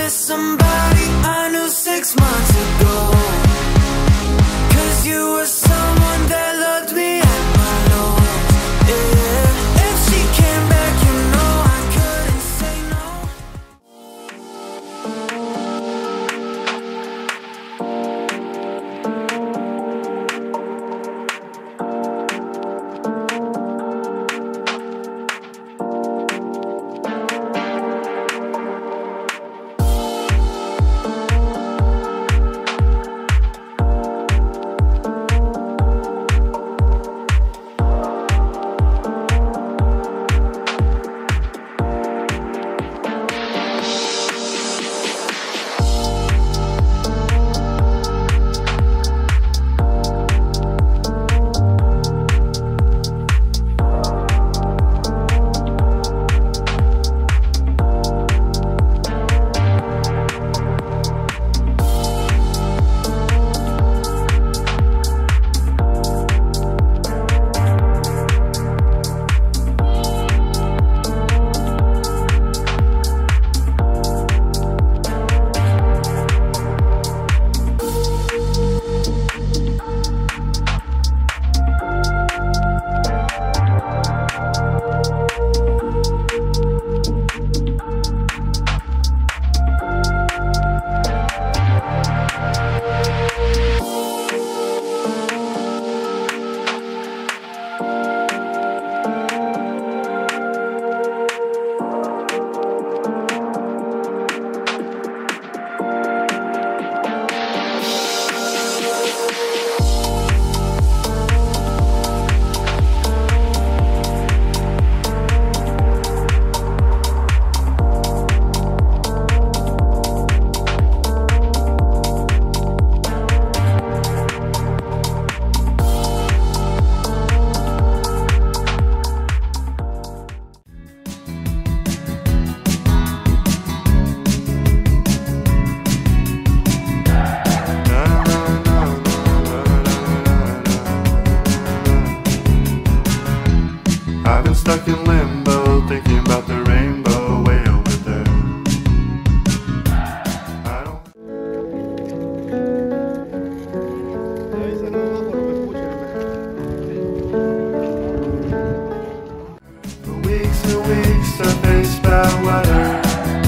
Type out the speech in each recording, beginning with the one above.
miss somebody I knew 6 months ago. 'Cause you were someone that loved me at my lowest. Yeah. If she came back, you know I couldn't say no. I've been stuck in limbo, thinking about the rainbow way over there. I don't... For weeks and weeks I faced bad weather.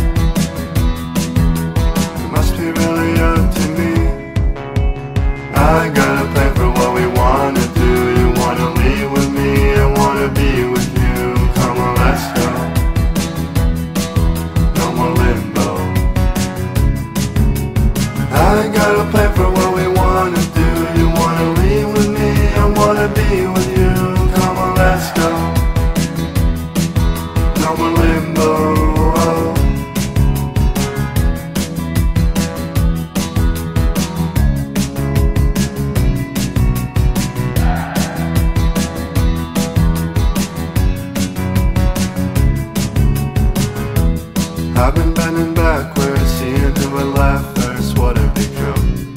It must be really up to me. I got a plan for what we wanna do. You wanna leave with me, I wanna be with you. Come on, let's go. No more limbo. I got a plan for what we wanna do. You wanna leave with me, I wanna be with you. Come on, let's go. No more limbo. I've been bending backwards, seeing who I laugh first, what have become.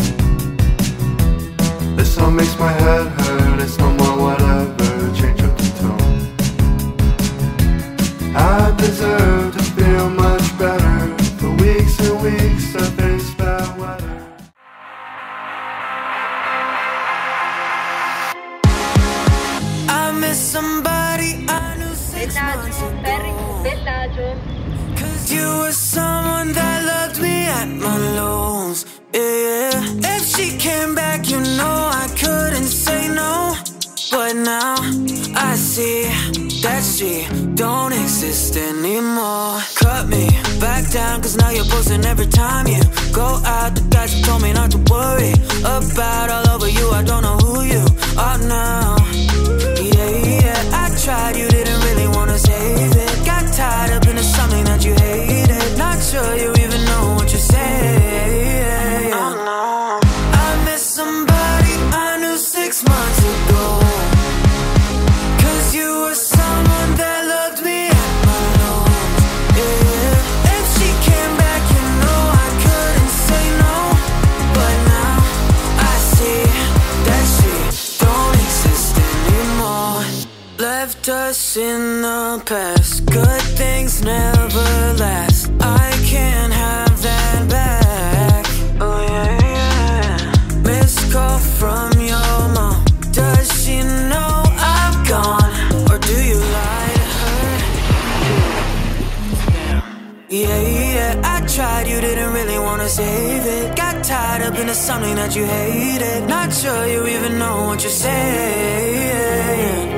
This song makes my head hurt, it's no more whatever, change up the tone. I deserve to feel much better. For weeks and weeks I faced bad weather. I miss somebody I knew 6 months ago. Bellagio. Cause you were someone that loved me at my lows. Yeah. If she came back, you know I couldn't say no. But now I see that she don't exist anymore. Cut me back down, cause now you're posting every time you go out. The guys who told me not to worry about all over you, I don't know who you are now. Yeah, I tried, you didn't really wanna save it. Got tied up into something that you hated. Not sure you even know what you say. Oh no, I miss somebody I knew 6 months ago. Cause you were someone that loved me at my lowest. Yeah. If she came back, you know I couldn't say no. But now I see that she don't exist anymore. Left us in the past, good things never last. I can't have that Yeah, yeah, I tried, you didn't really wanna save it. Got tied up into something that you hated. Not sure you even know what you're saying.